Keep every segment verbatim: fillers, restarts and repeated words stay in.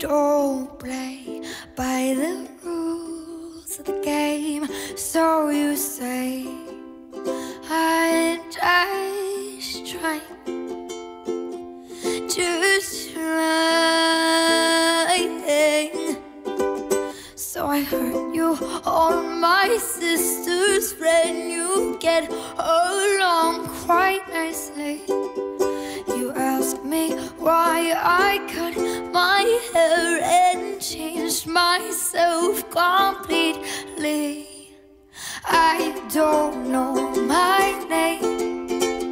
don't play by the rules of the game, so you say. I'm just trying, just trying. So I heard you on my sister's friend. You get along quite nicely. You asked me why I cut my hair and changed myself completely. I don't know my name,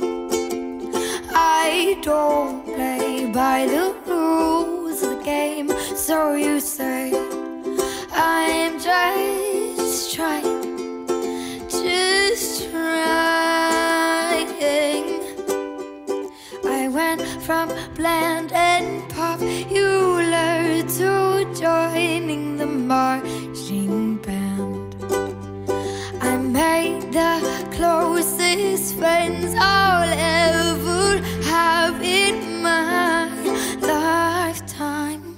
I don't play by the rules of the game, so you say. I'm just trying, just trying. I went from bland and popular to joining the marching band. I made the closest friends I'll ever have in my lifetime.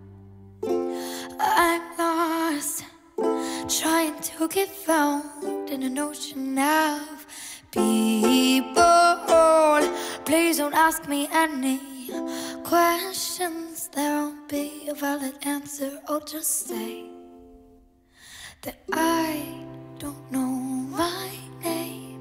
I'm lost, trying to get found in an ocean of people. Please don't ask me any questions. There won't be a valid answer. I'll just say that I don't know my name.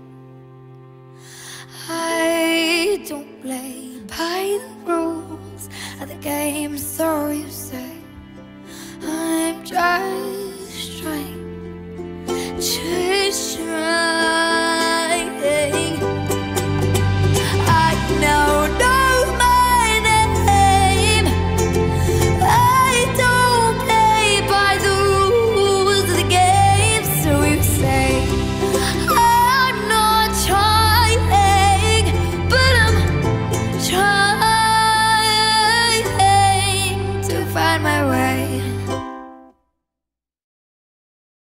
I don't play by the rules of the game, so you say. I'm just trying, just trying. I now know my name. I don't play by the rules of the game, so you say. I'm not trying, but I'm trying to find my way.